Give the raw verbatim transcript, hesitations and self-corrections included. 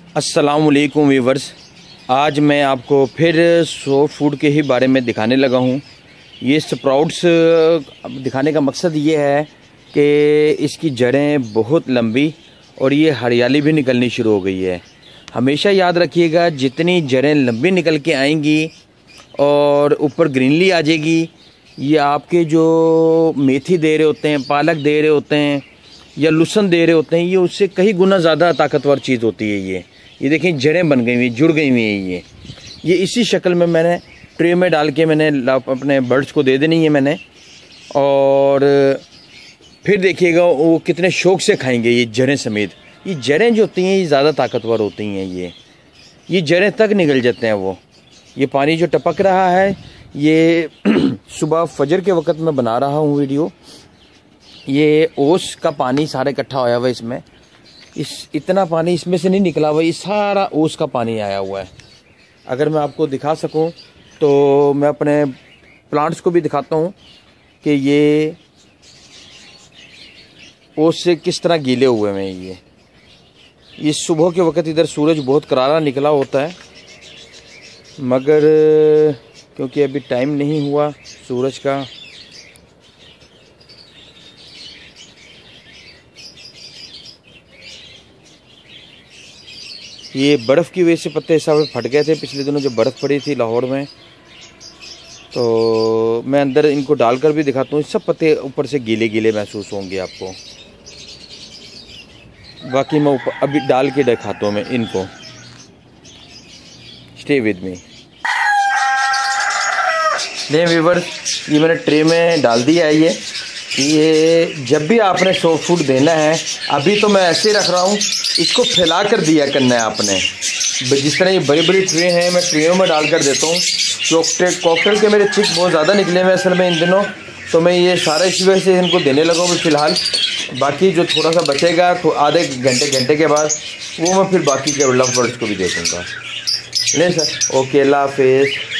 अस्सलामुअलैकुम वीवर्स, आज मैं आपको फिर सॉफ्ट फूड के ही बारे में दिखाने लगा हूँ। ये स्प्राउट्स दिखाने का मकसद ये है कि इसकी जड़ें बहुत लंबी और ये हरियाली भी निकलनी शुरू हो गई है। हमेशा याद रखिएगा, जितनी जड़ें लंबी निकल के आएंगी और ऊपर ग्रीनरी आ जाएगी, ये आपके जो मेथी दे रहे होते हैं, पालक दे रहे होते हैं या लहसुन दे रहे होते हैं, ये उससे कई गुना ज़्यादा ताकतवर चीज़ होती है। ये ये देखें, जड़ें बन गई हुई, जुड़ गई हुई हैं। ये ये इसी शक्ल में मैंने ट्रे में डाल के मैंने अपने बर्ड्स को दे देनी है मैंने, और फिर देखिएगा वो कितने शौक़ से खाएंगे ये जड़ें समेत। ये जड़ें जो होती हैं ये ज़्यादा ताकतवर होती हैं। ये ये जड़ें तक निकल जाते हैं वो। ये पानी जो टपक रहा है, ये सुबह फजर के वक़्त मैं बना रहा हूँ वीडियो। ये ओस का पानी सारा इकट्ठा होया हुआ है इसमें। इस इतना पानी इसमें से नहीं निकला हुआ, ये सारा ओस का पानी आया हुआ है। अगर मैं आपको दिखा सकूं तो मैं अपने प्लांट्स को भी दिखाता हूं कि ये ओस से किस तरह गीले हुए हैं। ये ये सुबह के वक्त इधर सूरज बहुत करारा निकला होता है, मगर क्योंकि अभी टाइम नहीं हुआ सूरज का, ये बर्फ़ की वजह से पत्ते सब फट गए थे पिछले दिनों जब बर्फ़ पड़ी थी लाहौर में। तो मैं अंदर इनको डालकर भी दिखाता हूँ, सब पत्ते ऊपर से गीले गीले महसूस होंगे आपको। बाकी मैं ऊपर अभी डाल के दिखाता हूँ मैं इनको। Stay with me. नहीं व्यूअर्स, ये मैंने ट्रे में डाल दिया है। ये ये जब भी आपने सॉफ्ट फूड देना है, अभी तो मैं ऐसे रख रहा हूँ, इसको फैला कर दिया करना है आपने। जिस तरह ये बड़ी बड़ी ट्रे हैं, मैं ट्रेयों में डाल कर देता हूँ। कॉकटेल कॉकटेल के मेरे चिक बहुत ज़्यादा निकले हुए असल में इन दिनों, तो मैं ये सारा इसी वजह से इनको देने लगा हूँ फ़िलहाल। बाकी जो थोड़ा सा बचेगा तो आधे घंटे घंटे के बाद वो मैं फिर बाकी के लव बर्ड्स को भी दे दूँगा। नहीं सर, ओके, अल्लाह हाफिज़।